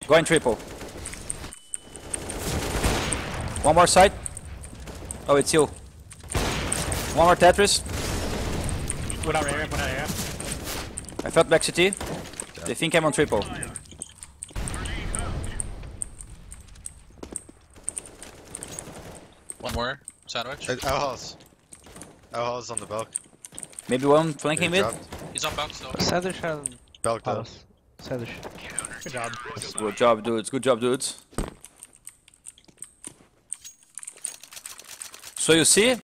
Going triple. One more side. Oh, it's you. One more Tetris. Put out area, put out area. I felt back CT. They think I'm on triple. One more. Sandwich. Outhouse. Outhouse on the balk. Maybe one flanking mid. He's on box though. Sandwich and Balk down. house. Sandwich. Good job. Good job, dudes. Good job, dudes. So you see,